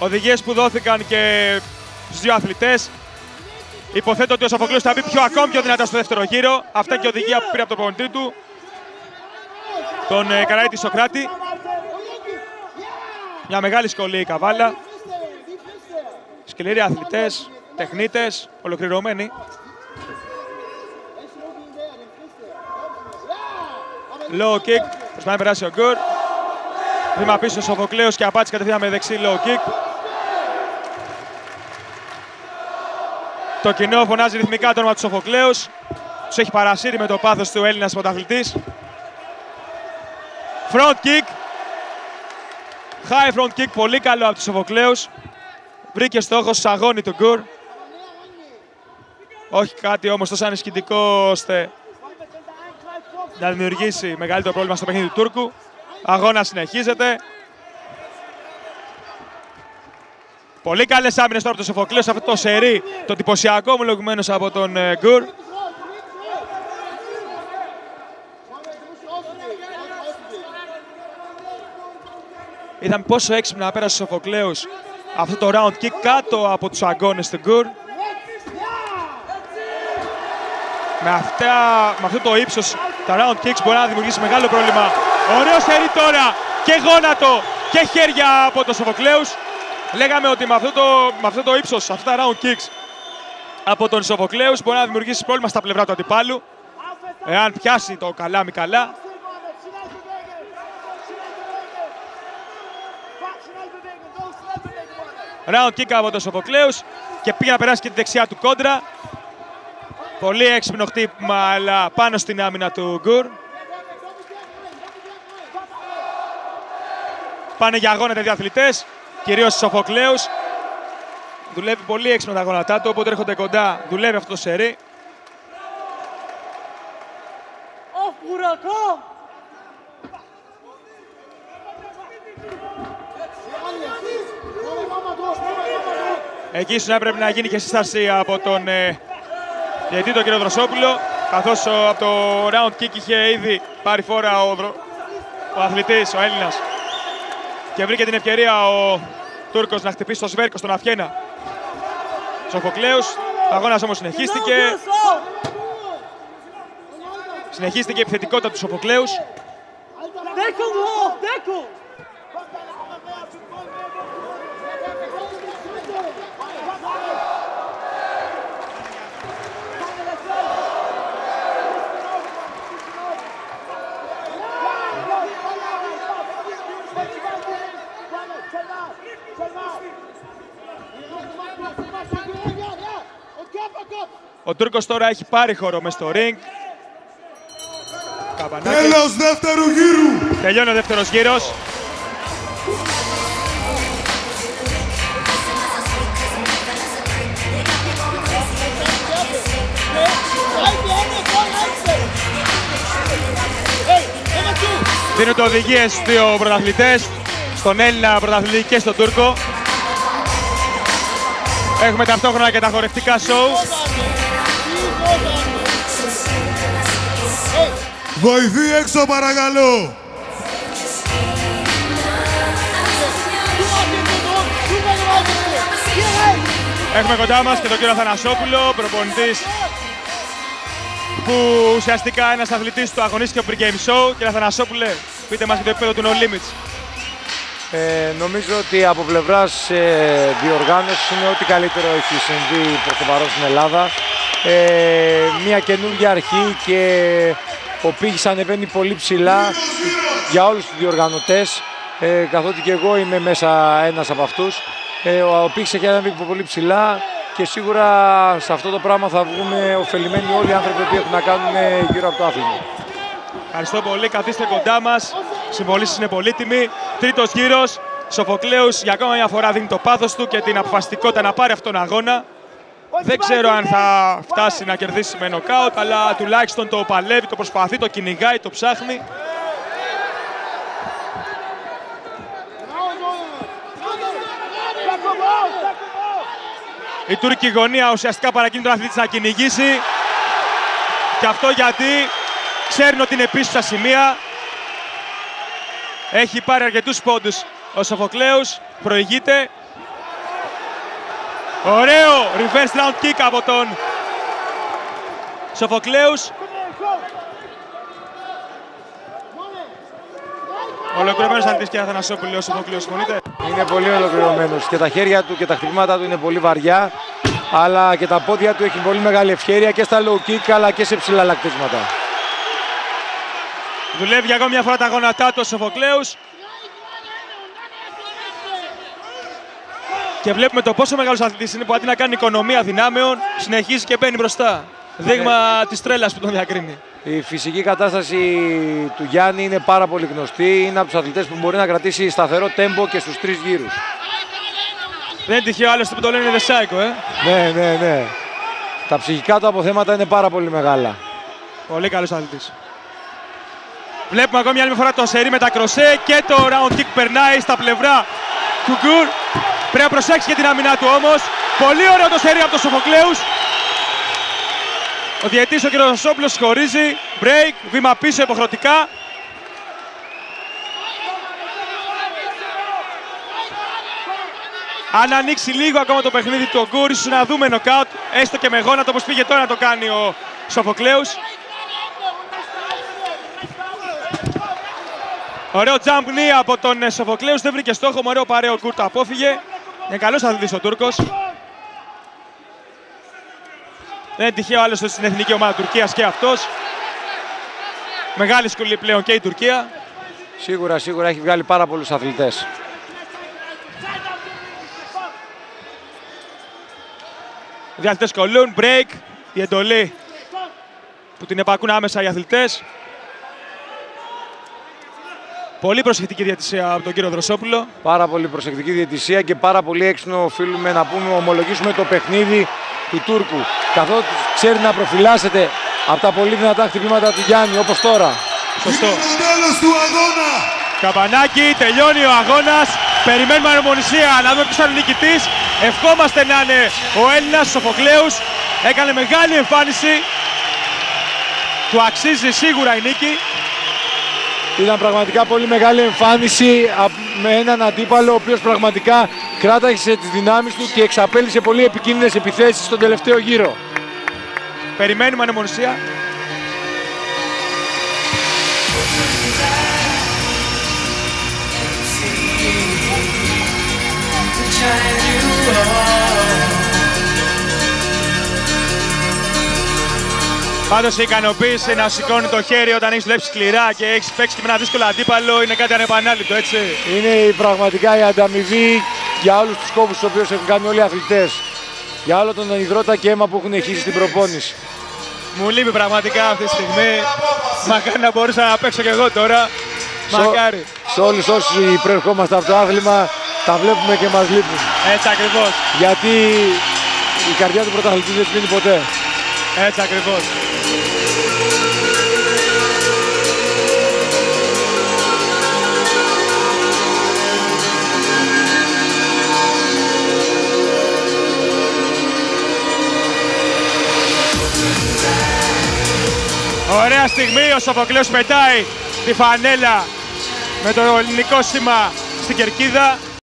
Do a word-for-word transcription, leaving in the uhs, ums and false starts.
οδηγίες που δόθηκαν και στους δύο αθλητές. Υποθέτω ότι ο Σοφοκλέους θα μπει πιο ακόμη πιο δυνατά στο δεύτερο γύρο. Αυτά και η οδηγία που πήρε από τον προπονητή του, τον ε, Καραΐτη Σοκράτη. Μια μεγάλη σκολή η καβάλα. Σκληροί αθλητές, τεχνίτες, ολοκληρωμένοι. Low kick, προσπαθεί να περάσει ο Γκουρ. Βήμα πίσω ο Σοφοκλέους και απάτηση κατευθείαν με δεξί low kick. Το κοινό φωνάζει ρυθμικά το όνομα του Σοφοκλέους. Τους έχει παρασύρει με το πάθος του Έλληνας πρωταθλητής. Front kick. High front kick, πολύ καλό από τους Σοφοκλέους. Βρήκε στόχο στους αγώνι του Γκουρ. Όχι κάτι όμως τόσο ανισχυτικό ώστε να δημιουργήσει μεγαλύτερο πρόβλημα στο παιχνίδι του Τούρκου. Αγώνα συνεχίζεται. Πολύ καλές άμυνες τώρα από τον Σοφοκλέους, αυτό το σερί, το εντυπωσιακό ομολογουμένως από τον ε, Γκουρ. Είδαμε πόσο έξυπνα πέρασε ο Σοφοκλέους αυτό το round kick κάτω από τους αγκώνες του Γκουρ. Με, αυτά, με αυτό το ύψος, τα round kicks μπορεί να δημιουργήσει μεγάλο πρόβλημα. Ωραίο σερί τώρα και γόνατο και χέρια από τον Σοφοκλέους. Λέγαμε ότι με αυτό το, με αυτό το ύψος, αυτά τα round kicks από τον Σοφοκλέους μπορεί να δημιουργήσει πρόβλημα στα πλευρά του αντιπάλου. Εάν πιάσει το καλάμι καλά. Round kick από τον Σοφοκλέους και πήγε να περάσει και τη δεξιά του κόντρα. Πολύ έξυπνο χτύπημα, αλλά πάνω στην άμυνα του Γκουρ. Πάνε για αγώνα τα δύο αθλητές, κυρίως ο Σοφοκλέους. Δουλεύει πολύ έξυπνα τα γόνατά του, όποτε έρχονται κοντά δουλεύει αυτό το σερί. Εκεί ίσως έπρεπε να γίνει και σύσταση από τον ε, διαιτητή, τον κύριο Δροσόπουλο, καθώς ο, από το round kick είχε ήδη πάρει φόρα ο, ο αθλητής, ο Έλληνας, και βρήκε την ευκαιρία ο Τούρκος να χτυπήσει το σβέρκο στον Αφιένα. Σοφοκλέους, ο αγώνας όμως συνεχίστηκε. Συνεχίστηκε η επιθετικότητα του Σοφοκλέους. Ο Τούρκος τώρα έχει πάρει χώρο μες στο ring. Καπανάκι. Τέλος δεύτερου γύρου. Τελειώνει ο δεύτερος γύρος. Δίνονται οδηγίες στους δύο πρωταθλητές, στον Έλληνα πρωταθλητή και στον Τούρκο. Έχουμε ταυτόχρονα και τα χορευτικά σοου. Βοηθή έξω παρακαλώ. Έχουμε κοντά μας και τον κύριο Αθανασόπουλο, προπονητής που ουσιαστικά ένας αθλητής του αγωνίστηκε ο Pre-Game Show. Κύριε Αθανασόπουλε, πείτε μας για το επίπεδο του No Limits. Ε, νομίζω ότι από πλευράς ε, διοργάνωσης είναι ό,τι καλύτερο έχει συμβεί προς το παρόν στην Ελλάδα. Ε, μια καινούργια αρχή και ο πύχης ανεβαίνει πολύ ψηλά για όλους τους διοργανωτές, ε, καθότι και εγώ είμαι μέσα ένας από αυτούς. Ε, ο πύχης έχει ανέβει πολύ ψηλά και σίγουρα σε αυτό το πράγμα θα βγούμε ωφελημένοι όλοι οι άνθρωποι που έχουν να κάνουν γύρω από το άθλημα. Ευχαριστώ πολύ, καθίστε κοντά μας. Συμβολήσεις είναι πολύτιμοι. Τρίτος γύρος. Σοφοκλέους για ακόμα μια φορά δίνει το πάθος του και την αποφασιστικότητα να πάρει αυτόν τον αγώνα. Δεν ξέρω αν θα φτάσει να κερδίσει με νοκάουτ, αλλά τουλάχιστον το παλεύει, το προσπαθεί, το κυνηγάει, το ψάχνει. Η τουρκική γωνία ουσιαστικά παρακίνει τον αθλητή να κυνηγήσει. Και αυτό γιατί ξέρουν ότι είναι πίσω στα σημεία. Έχει πάρει αρκετούς πόντους ο Σοφοκλέους, προηγείται. Ωραίο reverse round kick από τον Σοφοκλέους. Ολοκληρωμένος αθλητής και Αθανασόπουλο, ο Σοφοκλέους, συμφωνείτε? Είναι πολύ ολοκληρωμένος και τα χέρια του και τα χτυπήματα του είναι πολύ βαριά, αλλά και τα πόδια του έχει πολύ μεγάλη ευχέρεια και στα low kick αλλά και σε ψηλά λακτίσματα. Δουλεύει για ακόμη μια φορά τα γόνατά του ο Σοφοκλέους. Και βλέπουμε το πόσο μεγάλος αθλητής είναι που αντί να κάνει οικονομία δυνάμεων, συνεχίζει και μπαίνει μπροστά. Δείγμα yeah. της τρέλας που τον διακρίνει. Η φυσική κατάσταση του Γιάννη είναι πάρα πολύ γνωστή. Είναι από τους αθλητές που μπορεί να κρατήσει σταθερό τέμπο και στους τρεις γύρους. Δεν είναι τυχαίο άλλωστε που το λένε The Psycho, ε. Ναι, ναι, ναι. Τα ψυχικά του αποθέματα είναι πάρα πολύ μεγάλα. Πολύ καλός αθλητής. Βλέπουμε ακόμη άλλη μια φορά το σερί με τα κροσέ και το round kick περνάει στα πλευρά του Γκουρ. Πρέπει να προσέξει και την άμυνά του όμως. Πολύ ωραίο το σερί από τον Σοφοκλέους. Ο διαιτής ο κ. Σόπουλος χωρίζει. Break, βήμα πίσω υποχρεωτικά. Αν ανοίξει λίγο ακόμα το παιχνίδι του Γκουρ, ίσως να δούμε νοκάουτ. Έστω και με γόνατο όπως πήγε τώρα να το κάνει ο Σοφοκλέους. Ωραίο jump knee από τον Σοφοκλέους, δεν βρήκε στόχο, με ωραίο παρέο Γκουρ το απόφυγε. Είναι καλός αθλητής ο Τούρκος. Δεν είναι τυχαίο άλλωστε στην εθνική ομάδα Τουρκίας και αυτός. Μεγάλη σχολή πλέον και η Τουρκία. Σίγουρα, σίγουρα έχει βγάλει πάρα πολλούς αθλητές. Οι διαθλητές κολλούν, break, η εντολή που την επακούν άμεσα οι αθλητές. Πολύ προσεκτική διαιτησία από τον κύριο Δροσόπουλο. Πάρα πολύ προσεκτική διαιτησία και πάρα πολύ έξυπνο οφείλουμε να πούμε, ομολογήσουμε το παιχνίδι του Τούρκου. Καθότι ξέρει να προφυλάσσεται από τα πολύ δυνατά χτυπήματα του Γιάννη, όπως τώρα. Σωστό. Είναι το τέλος του αγώνα. Καμπανάκι, τελειώνει ο αγώνας. Περιμένουμε ανεμονησία να δούμε ποιος θα είναι νικητής. Ευχόμαστε να είναι ο Έλληνας Σοφοκλέους. Έκανε μεγάλη εμφάνιση. Του αξίζει σίγουρα η νίκη. Ήταν πραγματικά πολύ μεγάλη εμφάνιση με έναν αντίπαλο ο οποίος πραγματικά κράταγε τις δυνάμεις του και εξαπέλυσε πολύ επικίνδυνες επιθέσεις στον τελευταίο γύρο. Περιμένουμε ανεμονησία. Πάντως η ικανοποίηση να σηκώνει το χέρι όταν έχεις δουλέψει σκληρά και έχεις παίξει και με ένα δύσκολο αντίπαλο είναι κάτι ανεπανάληπτο, έτσι. Είναι πραγματικά η ανταμοιβή για όλους τους κόβους τους οποίους έχουν κάνει όλοι οι αθλητές. Για όλο τον υδρότα και αίμα που έχουν χύσει στην προπόνηση. Μου λείπει πραγματικά αυτή τη στιγμή. Μακάρι να μπορούσα να παίξω κι εγώ τώρα. Μακάρι. Σε όλους όσοι προερχόμαστε από το άθλημα τα βλέπουμε και μας λείπουν. Έτσι ακριβώς. Γιατί η καρδιά του πρωταθλητή δεν σβήνει ποτέ. Έτσι ακριβώς. Ωραία στιγμή, ο Σοφοκλέους πετάει τη φανέλα με το ελληνικό σήμα στην κερκίδα.